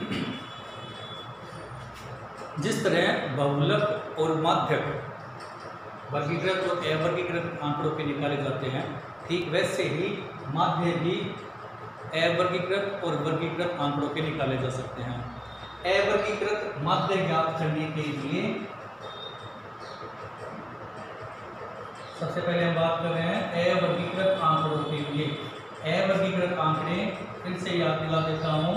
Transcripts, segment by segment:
जिस तरह बहुलक और माध्यक वर्गीकृत और अवर्गीकृत आंकड़ों के निकाले जाते हैं, ठीक वैसे ही माध्य भी अवर्गीकृत और वर्गीकृत आंकड़ों के निकाले जा सकते हैं। अवर्गीकृत माध्य ज्ञात करने के लिए सबसे पहले हम बात कर रहे हैं अवर्गीकृत आंकड़ों के लिए। अवर्गीकृत आंकड़े फिर से याद दिला देता हूं,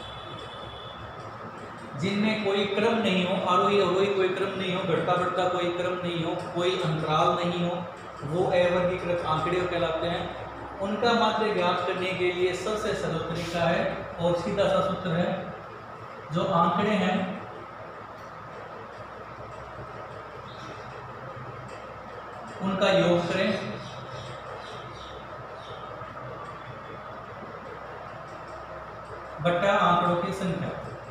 जिनमें कोई क्रम नहीं हो, आरोही अवरोही कोई क्रम नहीं हो, घटता बढ़ता कोई क्रम नहीं हो, कोई अंतराल नहीं हो, वो अवर्गीकृत आंकड़े कहलाते हैं। उनका माध्य ज्ञात करने के लिए सबसे सरल तरीका है और सीधा सा सूत्र है, जो आंकड़े हैं उनका योग करें बट्टा आंकड़ों की संख्या।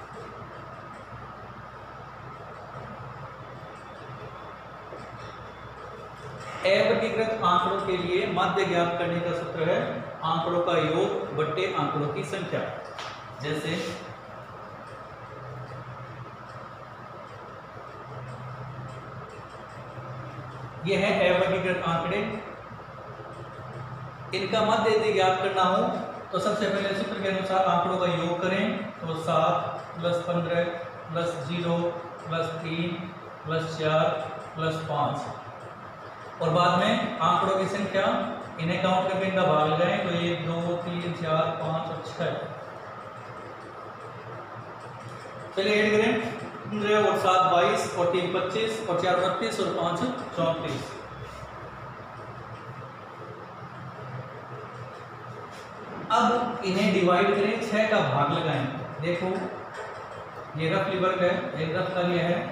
अवर्गीकृत आंकड़ों के लिए माध्य ज्ञात करने का सूत्र है आंकड़ों का योग बट्टे आंकड़ों की संख्या। जैसे यह है अवर्गीकृत आंकड़े, इनका माध्य यदि ज्ञात करना हो तो सबसे पहले सूत्र के अनुसार आंकड़ों का योग करें, तो 7 + 15 + 0 + 3 + 4 + 5, और बाद में आंकड़ों की संख्या, इन्हें काउंट करके इनका भाग लगाएं, तो 1 2 3 4 5 और 6। चलिए ऐड करें, 15 और 7 22 और 3 25 और 4 32 और 5 34। अब इन्हें डिवाइड करें, 6 का भाग लगाएं। देखो ये रफ वर्क है, एक रफ का लिया है,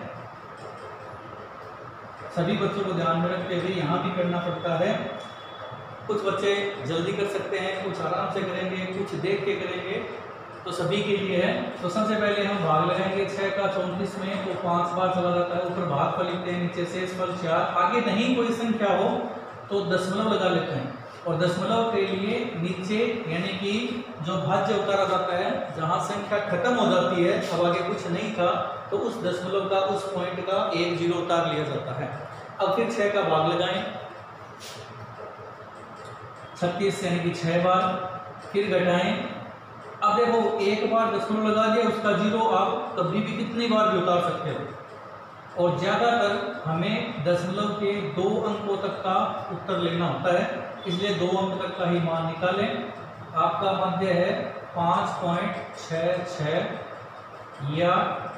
सभी बच्चों को ध्यान में रखते हुए यहाँ भी करना पड़ता है। कुछ बच्चे जल्दी कर सकते हैं, कुछ आराम से करेंगे, कुछ देख के करेंगे, तो सभी के लिए है। तो सबसे पहले हम भाग लगाएंगे 6 का 34 में, तो 5 बार चला जाता है, ऊपर भाग पर लिखते हैं, नीचे शेषफल 4। आगे नहीं कोई संख्या हो तो दशमलव लगा लेते हैं, और दशमलव के लिए नीचे यानी कि जो भाज्य उतारा जाता है, जहाँ संख्या खत्म हो जाती है, अब आगे कुछ नहीं था, तो उस दशमलव का, उस पॉइंट का 1 0 उतार लिया जाता है। अब फिर 6 का भाग लगाएं, 36 यानी कि 6 बार, फिर घटाएं। अब देखो एक बार दशमलव लगा दिया, उसका 0 आप कभी भी कितनी बार भी उतार सकते हो, और ज़्यादातर हमें दशमलव के 2 अंकों तक का उत्तर लेना होता है, इसलिए 2 अंक तक का ही मान निकालें। आपका मध्य है 5.66 या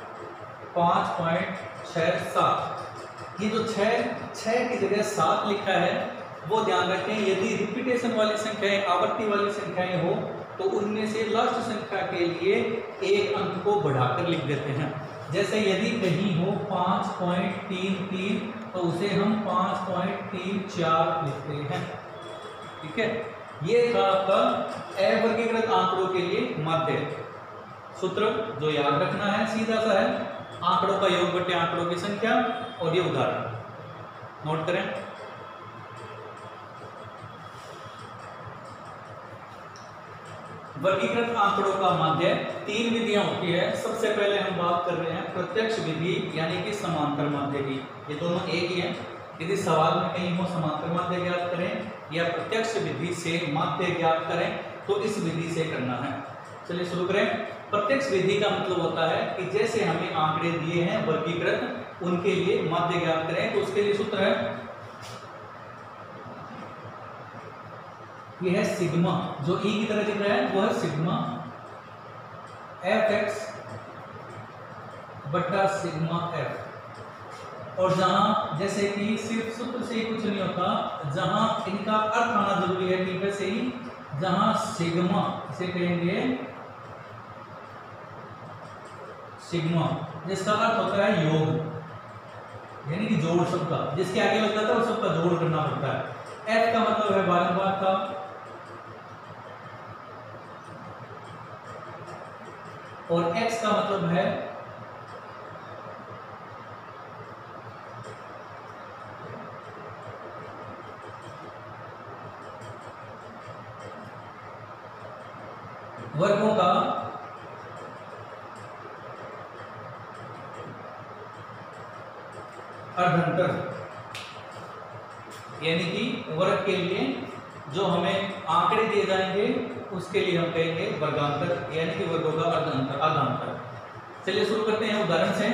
5.67। ये जो 6 की जगह 7 लिखा है, वो ध्यान रखें। यदि रिपीटेशन वाली संख्याएं, आवर्ती वाली संख्याएं हो, तो उनमें से लास्ट संख्या के लिए 1 अंक को बढ़ाकर लिख देते हैं। जैसे यदि कहीं हो 5.33, तो उसे हम 5.34 लिखते हैं। ठीक है, ये था आपका अवर्गीकृत आंकड़ों के लिए माध्य। सूत्र जो याद रखना है सीधा सा है, आंकड़ों का योग बटे आंकड़ों की संख्या, और ये उदाहरण नोट करें। वर्गीकृत आंकड़ों का माध्य 3 विधियां होती है। सबसे पहले हम बात कर रहे हैं प्रत्यक्ष विधि यानी कि समांतर माध्य की। ये दोनों एक ही हैं। यदि सवाल में कहीं हो समांतर माध्य ज्ञात करें या प्रत्यक्ष विधि से माध्य ज्ञात करें, तो इस विधि से करना है। चलिए शुरू करें। प्रत्यक्ष विधि का मतलब होता है कि जैसे हमें आंकड़े दिए हैं वर्गीकृत, उनके लिए माध्य ज्ञात करें, तो उसके लिए सूत्र है, यह है सिग्मा, जो ई की तरह दिख रहा है वो है सिग्मा fx बटा सिग्मा f। और जहां जैसे कि सिर्फ सूत्र से ही कुछ नहीं होता, जहां इनका अर्थ आना जरूरी है, ठीक है से ही, जहां सिग्मा इसे कहेंगे सिग्मा, जिसका अर्थ होता है योग, यानी कि जोड़ सबका, जिसके आगे लग जाता है उस सबका जोड़ करना पड़ता है। f का मतलब है बारंबार का, और x का मतलब है वर्गों का अर्धांतर, यानी कि वर्ग के लिए जो हमें आंकड़े दिए जाएंगे उसके लिए हम कहेंगे वर्गांतर, यानी कि वर्गों का अर्धांतर। चलिए शुरू करते हैं उदाहरण से।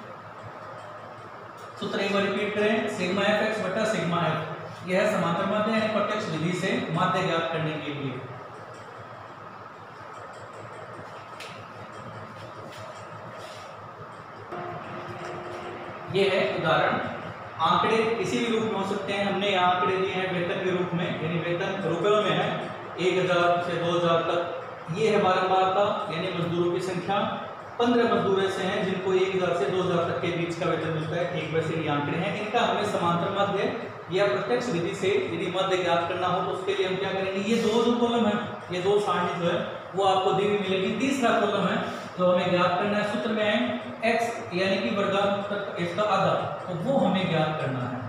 सूत्र एक बार रिपीट करें, सिग्मा एफ एक्स बटा सिग्मा एफ। यह है समांतर माध्य यानी प्रत्यक्ष विधि से माध्य ज्ञात करने के लिए। यह है उदाहरण। आंकड़े किसी भी रूप में हो सकते हैं। हमने यहाँ आंकड़े दिए हैं वेतन के रूप में, यानी वेतन रुपयों में है 1000 से 2000 तक। ये है बारंबारता यानी मजदूरों की संख्या। 15 मजदूर ऐसे हैं जिनको 1000 से 2000 तक के बीच का वेतन मिलता है। ठीक वैसे ये आंकड़े हैं। इनका हमें समांतर माध्य या प्रत्यक्ष विधि से यदि माध्य ज्ञात करना हो तो उसके लिए हम क्या करेंगे, ये दो जो कॉलम है, ये दो सारणी जो है वो आपको दी हुई मिलेगी। तीसरा कॉलम है जो हमें ज्ञात करना है, सूत्र में है x यानी कि वर्गांतर इसका आधा, तो वो हमें ज्ञात करना है।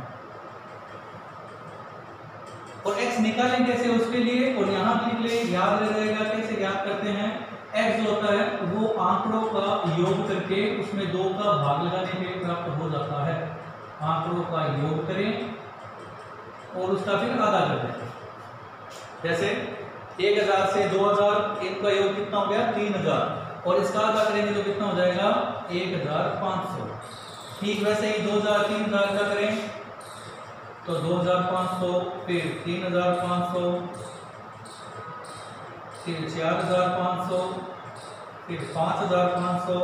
और x निकालें कैसे उसके लिए, और यहाँ भी निकले याद रहेगा कैसे ज्ञात करते हैं। x जो होता है वो आंकड़ों का योग करके उसमें 2 का भाग लगाने पे प्राप्त हो जाता है। आंकड़ों का योग करें और उसका फिर आधा कर दें। जैसे 1000 से 2000 इनका योग कितना हो गया 3000, और इसका आधा करेंगे तो कितना हो जाएगा 1500। ठीक वैसे ही 2000 3000 का करें तो 2500, फिर 3500, फिर 4500, फिर 5500,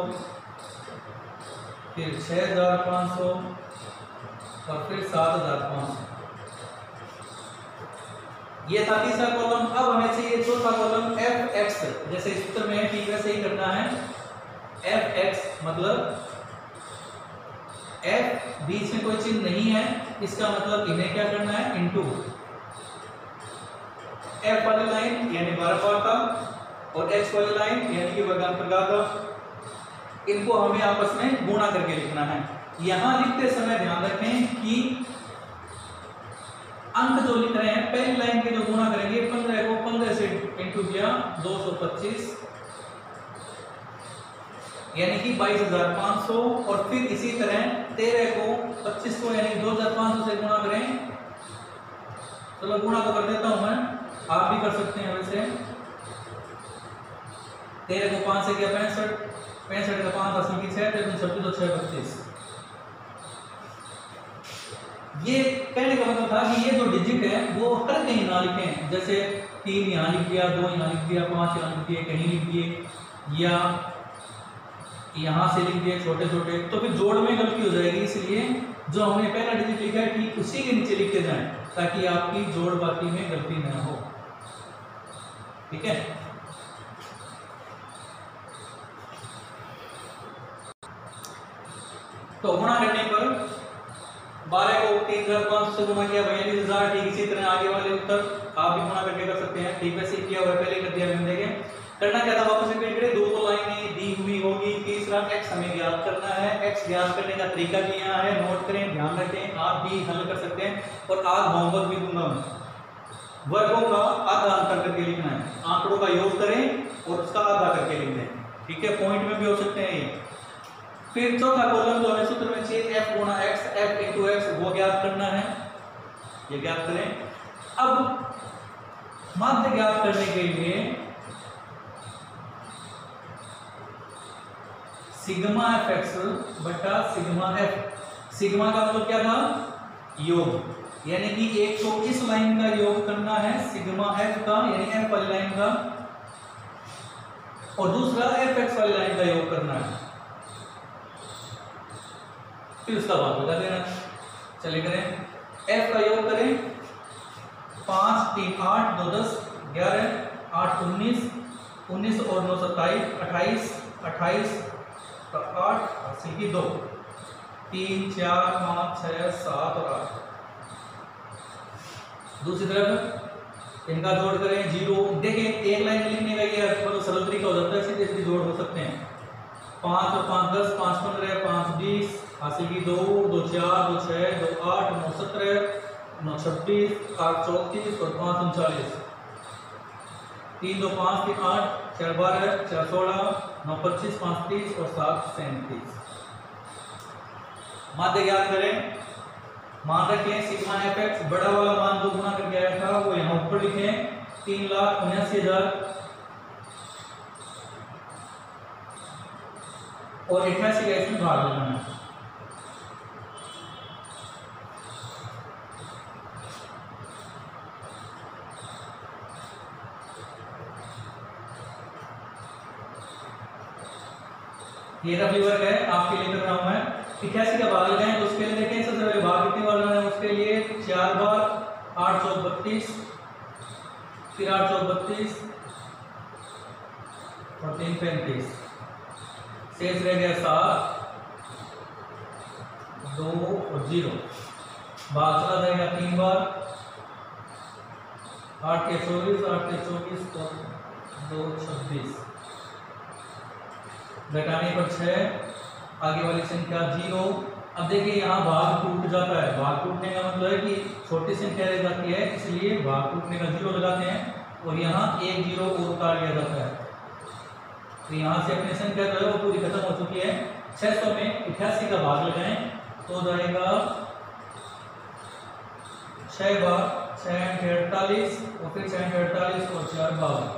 फिर 6500 और फिर 7500। ये था तीसरा कॉलम। अब हमें चाहिए चौथा कॉलम एफ एक्स। जैसे सूत्र में है ठीक वैसे ही करना है। एफ एक्स मतलब एफ बीच में कोई चिन्ह नहीं है, इसका मतलब इन्हें क्या करना है इनटू एफ वाली लाइन यानी बारंबारता और एक्स वाली लाइन यानी कि वर्गांतर, इनको हमें आपस में गुणा करके लिखना है। यहां लिखते समय ध्यान रखें कि अंक जो लिख रहे हैं पहली लाइन के जो गुणा करेंगे 15 को 15 से इंटू किया 225 यानी कि 22,500, और फिर इसी तरह 13 को 25 को यानी 2,500 से गुणा करें। चलो गुणा तो कर देता हूं मैं, आप भी कर सकते हैं वैसे। 13 को 5 से किया 65, 65 का 5 80 की 6 36 तो 6 25। ये कहने का मतलब था कि ये जो डिजिट है वो हर कहीं ना लिखें। जैसे 3 यहाँ लिख दिया, 2 यहाँ लिख दिया, 5 यहाँ लिख दिए, कहीं लिख दिए, या यहाँ से लिख दिए छोटे छोटे, तो फिर जोड़ में गलती हो जाएगी। इसलिए जो हमने पहला डिजिट लिखा है ठीक उसी के नीचे लिखते जाएं ताकि आपकी जोड़ बाकी में गलती न हो। ठीक है। तो गुणा करने पर 12 को 3500 से गुणा किया 42,000। ठीक इसी तरह आगे वाले उत्तर आप भी गुणा करके कर सकते हैं। ठीक वैसे ही किया हुआ पहले कर दिया हमने। देखें करना क्या था, वापस रिपीट करें। दो लाइनें दी हुई होगी, तीसरा x हमें ज्ञात करना है। x ज्ञात करने का तरीका भी यहाँ है, नोट करें, ध्यान रखें, आप भी हल कर सकते हैं। और आज होमवर्क भी दूंगा मैं। वर्गों का आधा अंतर करके लिखना है, आंकड़ों का योग करें और उसका आधा करके लिख दें। ठीक है, पॉइंट में भी हो सकते हैं ये। फिर चौथा कॉलम जो हमें सूत्र में चाहिए f गुणा x, f इंटू x, वो ज्ञात करना है। ये ज्ञात करें। अब माध्य ज्ञात करने के लिए सिग्मा एफ एक्स बटा सिग्मा एफ। सिग्मा का मतलब क्या था योग, यानी कि एक तो इस लाइन का योग करना है सिग्मा एफ का यानी एफ वाली लाइन का, और दूसरा एफ एक्स वाली लाइन का योग करना है, फिर उसका भाग लगा देना। चलिए करें, एफ का योग करें 5 3 8 2 10 11 8 19 19 और 9 27 28 28 8 80 की 2 3 4 5 6 7 और 8। दूसरी तरफ इनका जोड़ करें 0। देखें एक लाइन में लिखने का ये मतलब सरल तरीका हो जाता है, सीधे सीधे जोड़ हो सकते हैं। 5 और 5 10 5 15 5 20 80 की 2 2 4 2 6 2 8 9 17 9 26 8 34 और 5 39 3 2 5 3 8 4 12 4 16 9 25 5 30 और 7 37। माध्य ज्ञात करें। मान रखें सिग्मा एफ बड़ा वाला मान जो गुना करके आया था वो यहाँ ऊपर लिखें 3,79,000 और 88 का इसमें भाग लगाना है। ये रफली वर्क है आपके लिए कर रहा हूं मैं। 88 का भाग लगाएं तो उसके लिए देखें सबसे पहले भाग कितनी बार लगाना है, उसके लिए 4 बार 8 चौक 32, फिर 8 चौक 32 और 3 35, शेष रह गया 7 2 और 0। भाग चला जाएगा 3 बार 8 के 24 8 के 24 और 2 26, घटाने पर 6, आगे वाली संख्या 0। अब देखिए यहाँ भाग टूट जाता है, भाग टूटने का मतलब है कि छोटी संख्या रह जाती है, इसलिए भाग टूटने का 0 लगाते हैं और यहाँ एक 0 और उतार लिया जाता है। तो यहाँ से अपनी संख्या जो है वो पूरी खत्म हो चुकी है। 600 में 88 का भाग लगाएं तो जाएगा 6 बार 6 48 और फिर 6 48 और 4 52,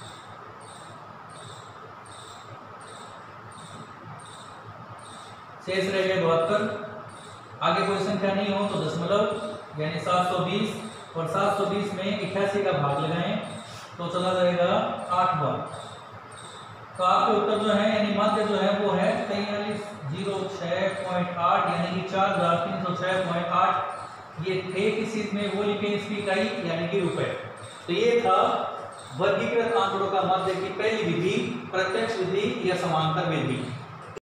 शेष रह गया 72। आगे कोई संख्या नहीं हो तो दशमलव यानी 720 और 720 में 88 का भाग लगाएं तो चला जाएगा 8 बार। तो आपके उत्तर जो है यानी माध्य जो है वो है 4306.8 यानी कि 4306.8। ये थे किस चीज में वो लिखे इसकी इकाई यानी कि रुपए। तो ये था वर्गीकृत आंकड़ों का माध्य की पहली विधि, प्रत्यक्ष विधि या समांतर विधि।